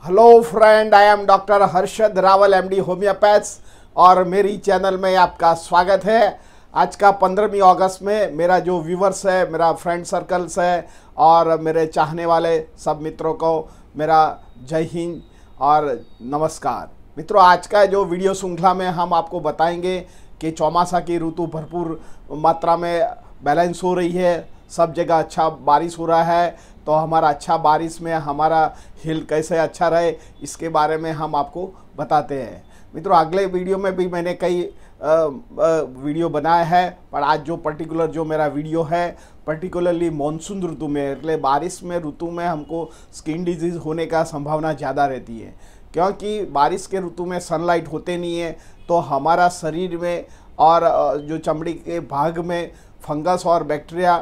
Hello friend, I am doctor Harshad Rawal MD homeopaths और मेरी channel में आपका स्वागत है। आज का 15वीं अगस्त में मेरा जो व्यूवर्स है, मेरा फ्रेंड सर्कल्स है और मेरे चाहने वाले सब मित्रों को मेरा जय हिंद और नमस्कार। मित्रों, आज का जो वीडियो श्रृंखला में हम आपको बताएंगे कि चौमासा की ऋतु भरपूर मात्रा में बैलेंस हो रही है, सब जगह अच्छा बारिश हो रहा है, तो हमारा अच्छा बारिश में हमारा हेल्थ कैसे अच्छा रहे इसके बारे में हम आपको बताते हैं। मित्रों, अगले वीडियो में भी मैंने कई वीडियो बनाया है, पर आज जो पर्टिकुलर जो मेरा वीडियो है पर्टिकुलरली मानसून ऋतु में, इसलिए बारिश में ऋतु में हमको स्किन डिजीज़ होने का संभावना ज़्यादा रहती है, क्योंकि बारिश के ऋतु में सनलाइट होते नहीं है, तो हमारा शरीर में और जो चमड़ी के भाग में फंगस और बैक्टीरिया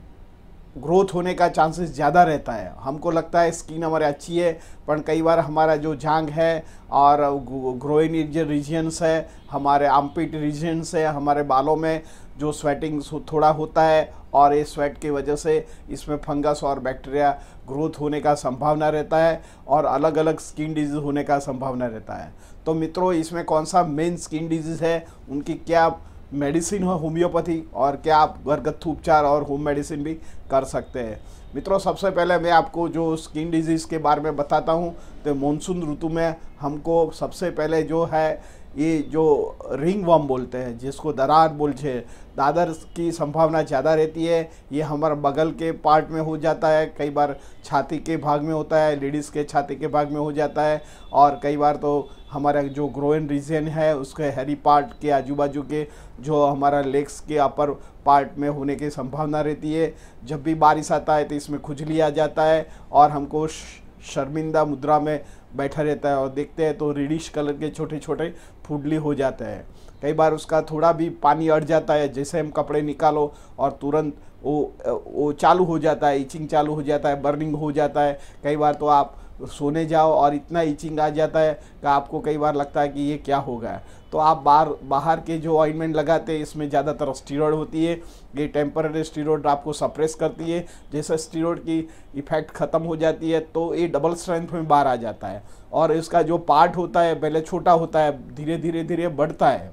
ग्रोथ होने का चांसेस ज़्यादा रहता है। हमको लगता है स्किन हमारी अच्छी है, पर कई बार हमारा जो जांग है और ग्रोइन जो रीजन्स है, हमारे आर्मपिट रीजन्स है, हमारे बालों में जो स्वेटिंग थोड़ा होता है और ये स्वेट की वजह से इसमें फंगस और बैक्टीरिया ग्रोथ होने का संभावना रहता है और अलग अलग स्किन डिजीज़ होने का संभावना रहता है। तो मित्रों, इसमें कौन सा मेन स्किन डिजीज़ है, उनकी क्या मेडिसिन है होम्योपैथी, और क्या आप घरगथ्थू उपचार और होम मेडिसिन भी कर सकते हैं। मित्रों, सबसे पहले मैं आपको जो स्किन डिजीज़ के बारे में बताता हूं, तो मानसून ऋतु में हमको सबसे पहले जो है ये जो रिंग वर्म बोलते हैं, जिसको दरार बोलते हैं, दादर की संभावना ज़्यादा रहती है। ये हमारे बगल के पार्ट में हो जाता है, कई बार छाती के भाग में होता है, लेडीज़ के छाती के भाग में हो जाता है, और कई बार तो हमारा जो ग्रोइन रीजन है उसके हेरी पार्ट के आजू बाजू के जो हमारा लेग्स के अपर पार्ट में होने की संभावना रहती है। जब भी बारिश आता है तो इसमें खुजली आ जाता है और हमको शर्मिंदा मुद्रा में बैठा रहता है, और देखते हैं तो रेडिश कलर के छोटे छोटे फुडली हो जाते हैं। कई बार उसका थोड़ा भी पानी अड़ जाता है, जैसे हम कपड़े निकालो और तुरंत वो चालू हो जाता है, इचिंग चालू हो जाता है, बर्निंग हो जाता है। कई बार तो आप सोने जाओ और इतना इचिंग आ जाता है कि आपको कई बार लगता है कि ये क्या हो गया। तो आप बाहर के जो ऑइंटमेंट लगाते हैं इसमें ज़्यादातर स्टीरॉयड होती है, ये टेम्पररी स्टीरॉयड आपको सप्रेस करती है। जैसे स्टीरॉयड की इफेक्ट ख़त्म हो जाती है तो ये डबल स्ट्रेंथ में बाहर आ जाता है, और इसका जो पार्ट होता है पहले छोटा होता है, धीरे धीरे बढ़ता है।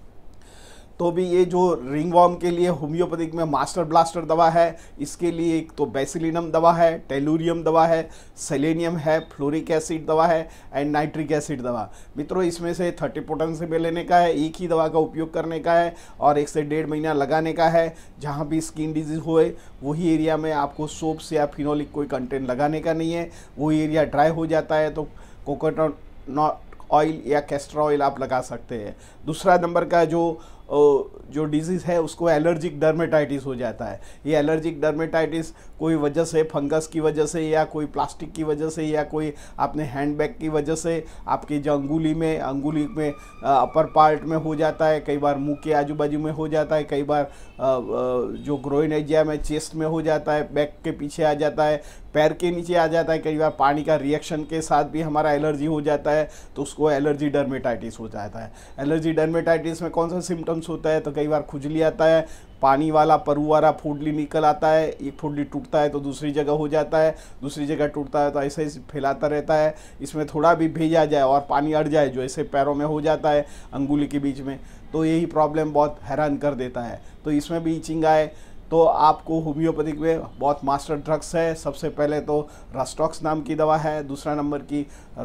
तो भी ये जो रिंग वर्म के लिए होम्योपैथिक में मास्टर ब्लास्टर दवा है। इसके लिए एक तो बेसिलिनम दवा है, टेलुरियम दवा है, सेलेनियम है, फ्लोरिक एसिड दवा है एंड नाइट्रिक एसिड दवा। मित्रों, इसमें से 30 पोटेंसी में लेने का है, एक ही दवा का उपयोग करने का है और 1 से 1.5 महीना लगाने का है। जहाँ भी स्किन डिजीज होए वही एरिया में आपको सोप्स या फिनोलिक कोई कंटेंट लगाने का नहीं है। वही एरिया ड्राई हो जाता है तो कोकोनट ऑयल या कैस्टर ऑयल आप लगा सकते हैं। दूसरा नंबर का जो डिजीज़ है उसको एलर्जिक डर्मेटाइटिस हो जाता है। ये एलर्जिक डर्मेटाइटिस कोई वजह से, फंगस की वजह से या कोई प्लास्टिक की वजह से या कोई आपने हैंडबैग की वजह से आपकी जो अंगुली में अपर पार्ट में हो जाता है, कई बार मुंह के आजू बाजू में हो जाता है, कई बार जो ग्रोइन एरिया में चेस्ट में हो जाता है, बैक के पीछे आ जाता है, पैर के नीचे आ जाता है, कई बार पानी का रिएक्शन के साथ भी हमारा एलर्जी हो जाता है, तो उसको एलर्जी डर्मेटाइटिस हो जाता है। एलर्जी डर्मेटाइटिस में कौन सा सिम्टम्स होता है, तो कई बार खुजली आता है, पानी वाला परु वाला फुडली निकल आता है, एक फुडली टूटता है तो दूसरी जगह हो जाता है, दूसरी जगह टूटता है तो ऐसे ही फैलाता रहता है। इसमें थोड़ा भी भीज आ जाए और पानी अड़ जाए, जो ऐसे पैरों में हो जाता है अंगुली के बीच में, तो यही प्रॉब्लम बहुत हैरान कर देता है। तो इसमें भी इचिंग आए तो आपको होम्योपैथिक में बहुत मास्टर ड्रग्स है। सबसे पहले तो रस्टॉक्स नाम की दवा है, दूसरा नंबर की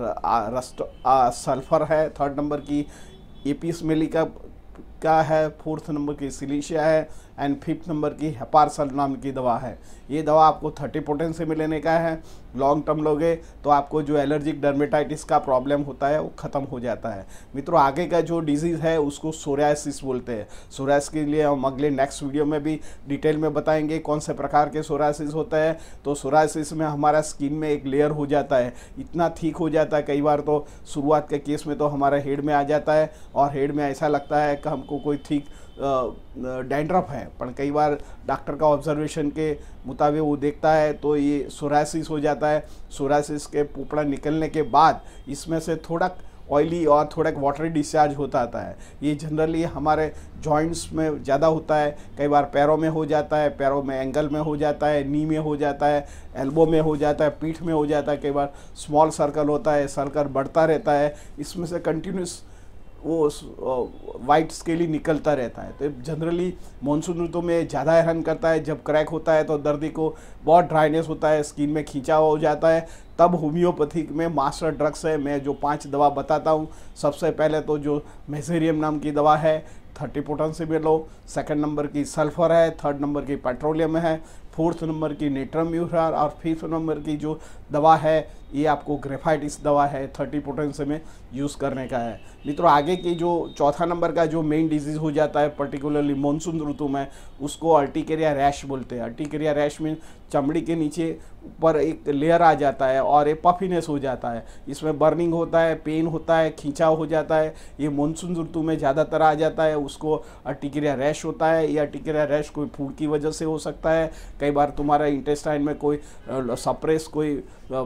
सल्फर है, थर्ड नंबर की एपिस मेलिका का है, फोर्थ नंबर की सिलिशिया है एंड फिफ्थ नंबर की हेपारसल नाम की दवा है। ये दवा आपको 30 पोटेंसी में लेने का है। लॉन्ग टर्म लोगे तो आपको जो एलर्जिक डर्मेटाइटिस का प्रॉब्लम होता है वो ख़त्म हो जाता है। मित्रों, आगे का जो डिजीज़ है उसको सोरायसिस बोलते हैं। सोरायसिस के लिए हम अगले नेक्स्ट वीडियो में भी डिटेल में बताएंगे कौन से प्रकार के सोरायसिस होता है। तो सोरायसिस में हमारा स्किन में एक लेयर हो जाता है, इतना ठीक हो जाता है, कई बार तो शुरुआत के केस में तो हमारा हेड में आ जाता है और हेड में ऐसा लगता है कि हमको कोई ठीक डैंड्रफ है, पर कई बार डॉक्टर का ऑब्जर्वेशन के मुताबिक वो देखता है तो ये सोरायसिस हो जाता है। सोरायसिस के पोपड़ा निकलने के बाद इसमें से थोड़ा ऑयली और थोड़ा वाटरी डिस्चार्ज होता आता है। ये जनरली हमारे जॉइंट्स में ज़्यादा होता है, कई बार पैरों में हो जाता है, पैरों में एंगल में हो जाता है, नी में हो जाता है, एल्बो में हो जाता है, पीठ में हो जाता है, कई बार स्मॉल सर्कल होता है, सर्कल बढ़ता रहता है, इसमें से कंटिन्यूस वो वाइट स्केली निकलता रहता है। तो जनरली मानसून ऋतु में ज़्यादा हैरान करता है। जब क्रैक होता है तो दर्दी को बहुत ड्राइनेस होता है, स्किन में खींचाव हो जाता है, तब होम्योपैथिक में मास्टर ड्रग्स है। मैं जो 5 दवा बताता हूँ, सबसे पहले तो जो मेसेरियम नाम की दवा है 30 पोटेंसी में लो, सेकंड नंबर की सल्फर है, थर्ड नंबर की पेट्रोलियम है, फोर्थ नंबर की नेट्रम म्यूरार और फिफ्थ नंबर की जो दवा है ये आपको ग्रेफाइटिस दवा है 30 पोटेंसी में यूज़ करने का है। मित्रों आगे की जो चौथा नंबर का जो मेन डिजीज़ हो जाता है पर्टिकुलरली मानसून ऋतु में, उसको अर्टिकेरिया रैश बोलते हैं। अर्टिकेरिया रैश में चमड़ी के नीचे ऊपर एक लेयर आ जाता है और एक पफिनेस हो जाता है, इसमें बर्निंग होता है, पेन होता है, खींचाव हो जाता है। ये मानसून ऋतु में ज़्यादातर आ जाता है, उसको अर्टिकेरिया रैश होता है। ये अर्टिकेरिया रैश कोई फूड की वजह से हो सकता है, कई बार तुम्हारा इंटेस्टाइन में कोई सप्रेस कोई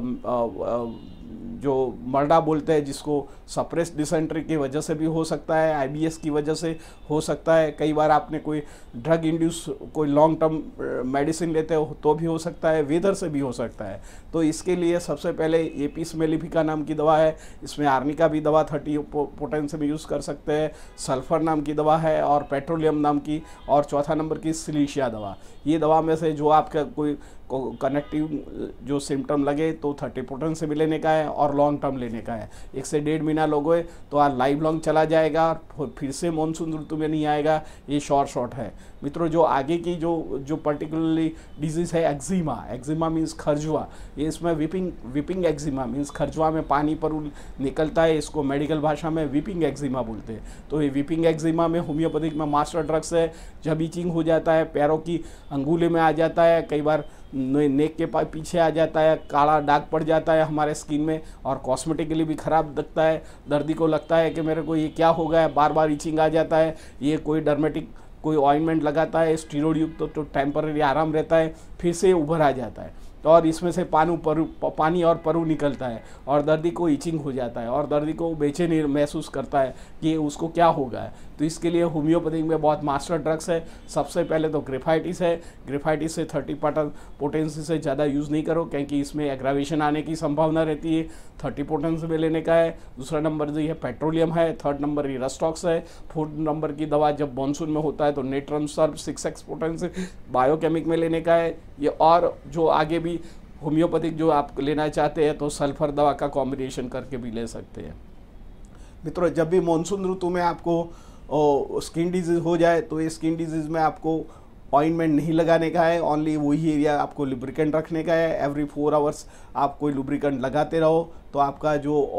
जो मर्डा बोलते हैं जिसको सप्रेस डिसेंट्री की वजह से भी हो सकता है, आईबीएस की वजह से हो सकता है, कई बार आपने कोई ड्रग इंड्यूस कोई लॉन्ग टर्म मेडिसिन लेते हो तो भी हो सकता है, वेदर से भी हो सकता है। तो इसके लिए सबसे पहले एपिस मेलिफिका नाम की दवा है, इसमें आर्निका भी दवा 30 पोटेंसी में यूज़ कर सकते हैं, सल्फर नाम की दवा है और पेट्रोलियम नाम की, और चौथा नंबर की सिलीशिया दवा। ये दवा में से जो आपका कोई कनेक्टिव जो सिम्टम लगे तो 30 पोटेंसी में लेने का है और लॉन्ग टर्म लेने का है। 1 से 1.5 महीना लोगे तो आज लाइव लॉन्ग चला जाएगा, फिर से मानसून ऋतु में नहीं आएगा। ये शॉर्ट है। मित्रों जो आगे की जो पर्टिकुलरली डिजीज़ है एक्जिमा, एक्जिमा मीन्स खरजुआ। ये इसमें विपिंग एक्जिमा मीन्स खरजुआ में पानी पर निकलता है, इसको मेडिकल भाषा में विपिंग एक्जिमा बोलते हैं। तो ये विपिंग एक्जिमा में होम्योपैथिक में मास्टर ड्रग्स है। जब इचिंग हो जाता है, पैरों की अंगुली में आ जाता है, कई बार नेक के पीछे आ जाता है, काला दाग पड़ जाता है हमारे स्किन में और कॉस्मेटिकली भी ख़राब दिखता है। दर्दी को लगता है कि मेरे को ये क्या हो गया, बार बार इचिंग आ जाता है। ये कोई डर्मेटिक कोई ऑइंटमेंट लगाता है स्टीरॉइड युक्त तो टेम्पररी आराम रहता है, फिर से उभर आ जाता है और इसमें से पानी और परु निकलता है और दर्दी को इचिंग हो जाता है और दर्दी को बेचैनी महसूस करता है कि उसको क्या हो गया है। तो इसके लिए होम्योपैथिक में बहुत मास्टर ड्रग्स है। सबसे पहले तो ग्रेफाइटिस है। ग्रेफाइटिस से 30 पोटेंसी से ज़्यादा यूज़ नहीं करो क्योंकि इसमें एग्रावेशन आने की संभावना रहती है। 30 पोटेंसी में लेने का है। दूसरा नंबर जो है पेट्रोलियम है, थर्ड नंबर ये रस्टॉक्स है, फोर्थ नंबर की दवा जब मानसून में होता है तो नेट्रम सर्व 6x पोटेंसी बायोकेमिक में लेने का है ये। और जो आगे भी होम्योपैथिक जो आप लेना चाहते हैं तो सल्फर दवा का कॉम्बिनेशन करके भी ले सकते हैं। मित्रों जब भी मानसून ऋतु में आपको स्किन डिजीज़ हो जाए तो ये स्किन डिजीज़ में आपको ऑइंटमेंट नहीं लगाने का है, ओनली वही एरिया आपको लुब्रिकेंट रखने का है। एवरी 4 आवर्स आप कोई लुब्रिकेंट लगाते रहो तो आपका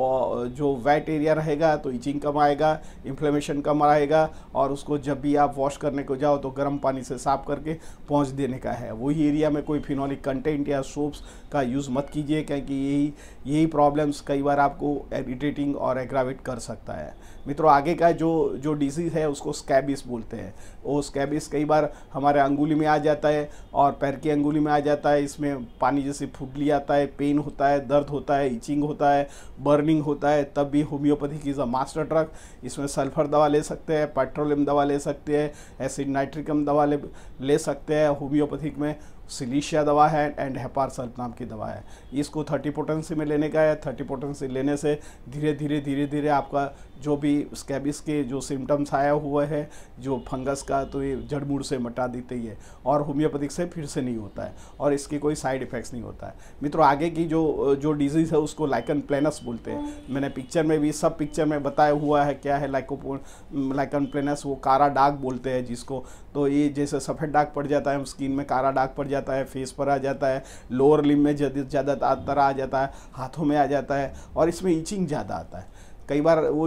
जो वेट एरिया रहेगा तो इचिंग कम आएगा, इन्फ्लेमेशन कम आएगा और उसको जब भी आप वॉश करने को जाओ तो गर्म पानी से साफ करके पहुँच देने का है। वही एरिया में कोई फिनोलिक कंटेंट या सोप्स का यूज़ मत कीजिए क्योंकि यही प्रॉब्लम्स कई बार आपको इरिटेटिंग और एग्रावेट कर सकता है। मित्रों आगे का जो डिजीज़ है उसको स्कैबिस बोलते हैं। वो स्कैबिस कई बार हमारे अंगुली में आ जाता है और पैर की अंगुली में आ जाता है। इसमें पानी जैसे फुटली आता है, पेन होता है, दर्द होता है, इचिंग होता है, बर्निंग होता है। तब भी homeopathic is a master drug. इसमें सल्फर दवा ले सकते हैं, पेट्रोलियम दवा ले सकते हैं, एसिड नाइट्रिकम दवा ले सकते हैं। होम्योपैथिक में सिलीशिया दवा है एंड हेपार सल्फ नाम की दवा है। इसको 30 पोटेंसी में लेने का है। 30 पोटेंसी लेने से धीरे धीरे आपका जो भी स्कैबिस के जो सिम्टम्स आया हुआ है जो फंगस का तो ये जड़ मूड़ से मिटा देते ही है और होम्योपैथिक से फिर से नहीं होता है और इसके कोई साइड इफ़ेक्ट्स नहीं होता है। मित्रों आगे की जो डिजीज़ है उसको लाइकन प्लेनस बोलते हैं। मैंने पिक्चर में भी सब पिक्चर में बताया हुआ है क्या है लाइकन प्लेनस। वो कारा दाग बोलते हैं जिसको। तो ये जैसे सफ़ेद दाग पड़ जाता है स्किन में, कारा दाग पड़ जाता है, फेस पर आ जाता है, लोअर लिम्ब में ज़्यादातर आ जाता है, हाथों में आ जाता है और इसमें इचिंग ज़्यादा आता है। कई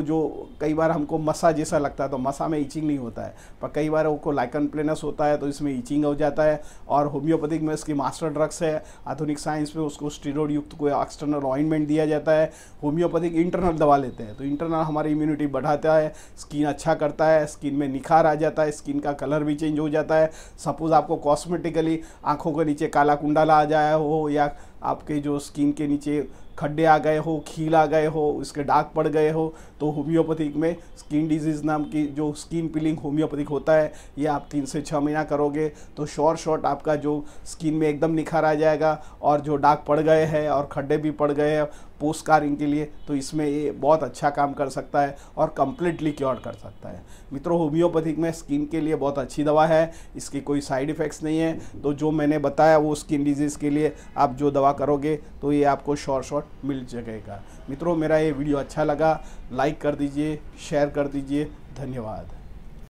बार हमको मसा जैसा लगता है तो मसा में इचिंग नहीं होता है, पर कई बार वो लाइकन प्लेनस होता है तो इसमें इचिंग हो जाता है। और होम्योपैथिक में इसकी मास्टर ड्रग्स है। आधुनिक साइंस में उसको स्टीरॉइड युक्त कोई एक्सटर्नल ऑइंटमेंट दिया जाता है। होम्योपैथिक इंटरनल दवा लेते हैं तो इंटरनल हमारी इम्यूनिटी बढ़ाता है, स्किन अच्छा करता है, स्किन में निखार आ जाता है, स्किन का कलर भी चेंज हो जाता है। सपोज़ आपको कॉस्मेटिकली आँखों के नीचे काला कुंडला आ जाया हो या आपके जो स्किन के नीचे खड्डे आ गए हो, खील आ गए हो, इसके दाग पड़ गए हो, तो होम्योपैथिक में स्किन डिजीज़ नाम की जो स्किन पीलिंग होम्योपैथिक होता है, ये आप 3 से 6 महीना करोगे तो शॉर्ट आपका जो स्किन में एकदम निखार आ जाएगा। और जो दाग पड़ गए हैं और खड्डे भी पड़ गए हैं पोस्ट स्कारिंग के लिए, तो इसमें ये बहुत अच्छा काम कर सकता है और कंप्लीटली क्योर कर सकता है। मित्रों, होम्योपैथिक में स्किन के लिए बहुत अच्छी दवा है, इसके कोई साइड इफ़ेक्ट्स नहीं है। तो जो मैंने बताया वो स्किन डिजीज़ के लिए आप जो दवा करोगे तो ये आपको शॉर्ट मिल जाएगा। मित्रों, मेरा ये वीडियो अच्छा लगा, लाइक कर दीजिए, शेयर कर दीजिए। धन्यवाद।